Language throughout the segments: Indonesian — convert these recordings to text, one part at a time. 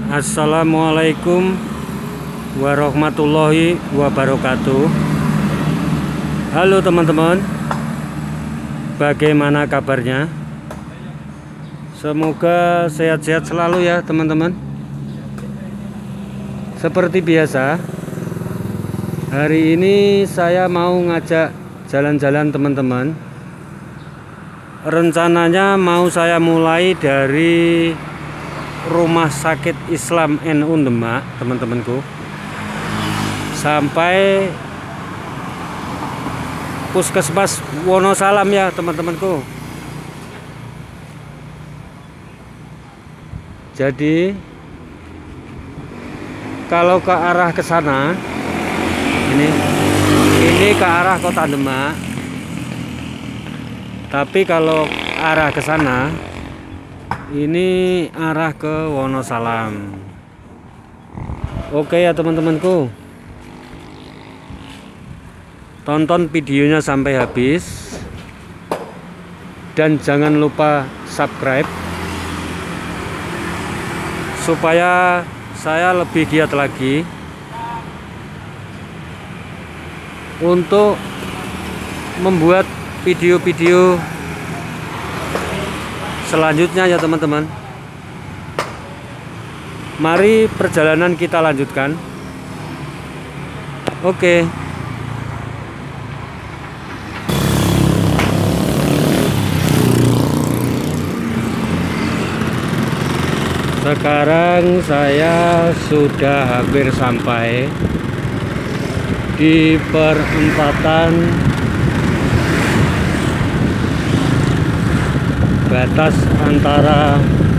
Assalamualaikum warahmatullahi wabarakatuh. Halo teman-teman, bagaimana kabarnya? Semoga sehat-sehat selalu ya teman-teman. Seperti biasa, hari ini saya mau ngajak jalan-jalan teman-teman. Rencananya mau saya mulai dari Rumah Sakit Islam NU Demak teman-temanku, sampai Puskesmas Wonosalam ya teman-temanku. Jadi kalau ke arah ke sana, ini ke arah Kota Demak, tapi kalau arah ke sana ini arah ke Wonosalam. Oke ya teman-temanku, tonton videonya sampai habis dan jangan lupa subscribe supaya saya lebih giat lagi untuk membuat video-video selanjutnya ya teman-teman. Mari perjalanan kita lanjutkan. Oke. Sekarang saya sudah hampir sampai di perempatan batas antara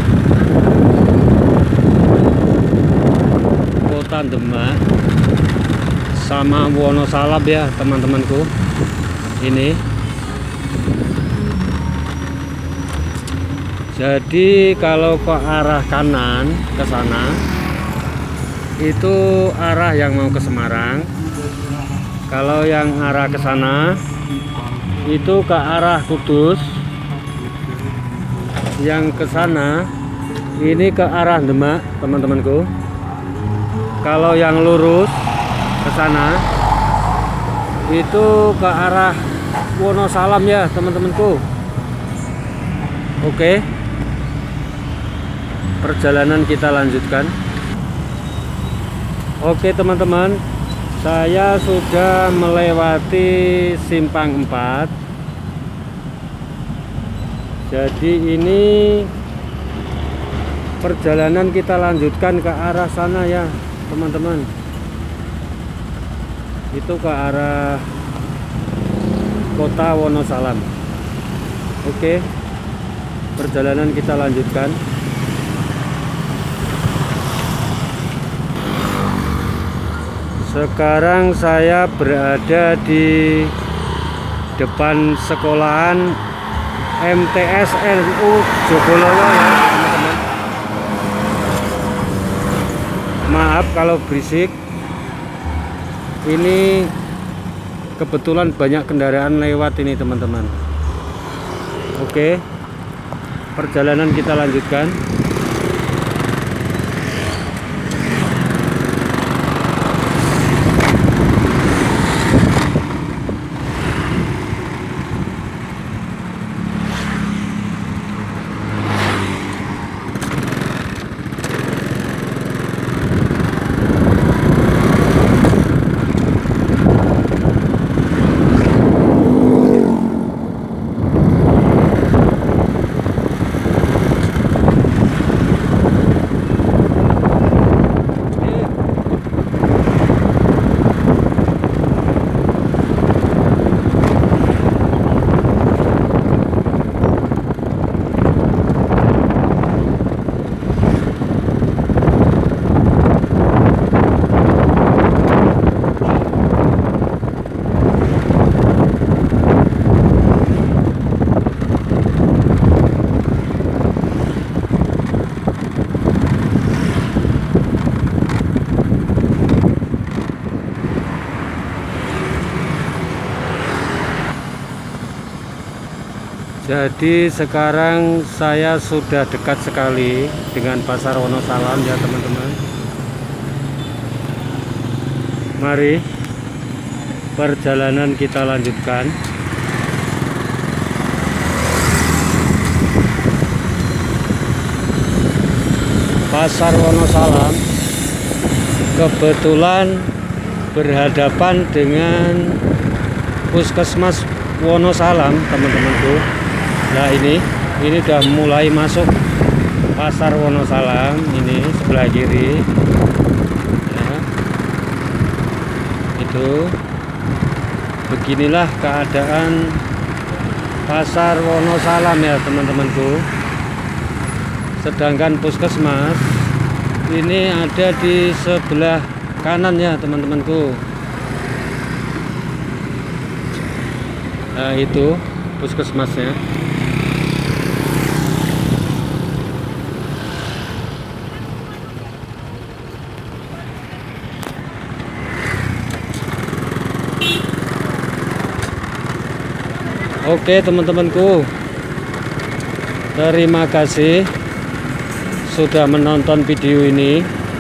Kota Demak sama Wonosalam ya teman-temanku. Ini jadi kalau ke arah kanan ke sana itu arah yang mau ke Semarang. Kalau yang arah ke sana itu ke arah Kudus. Yang ke sana ini ke arah Demak teman-temanku. Kalau yang lurus ke sana itu ke arah Wonosalam ya teman-temanku. Oke, perjalanan kita lanjutkan. Oke teman-teman, saya sudah melewati simpang 4. Jadi ini perjalanan kita lanjutkan ke arah sana ya teman-teman. Itu ke arah Kota Wonosalam. Oke, perjalanan kita lanjutkan. Sekarang saya berada di depan sekolahan MTS NU Jogoloyo ya teman-teman. Maaf kalau berisik, ini kebetulan banyak kendaraan lewat ini teman-teman. Oke, perjalanan kita lanjutkan. Jadi sekarang saya sudah dekat sekali dengan Pasar Wonosalam ya teman-teman. Mari perjalanan kita lanjutkan. Pasar Wonosalam kebetulan berhadapan dengan Puskesmas Wonosalam teman-temanku. Nah ini udah mulai masuk Pasar Wonosalam, ini sebelah kiri ya. Itu beginilah keadaan Pasar Wonosalam ya teman-temanku. Sedangkan puskesmas ini ada di sebelah kanan ya teman-temanku. Nah itu puskesmasnya. Oke teman-temanku, terima kasih sudah menonton video ini.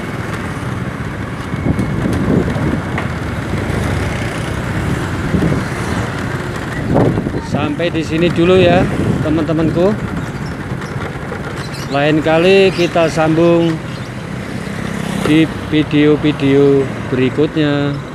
Sampai di sini dulu ya teman-temanku. Lain kali kita sambung di video-video berikutnya.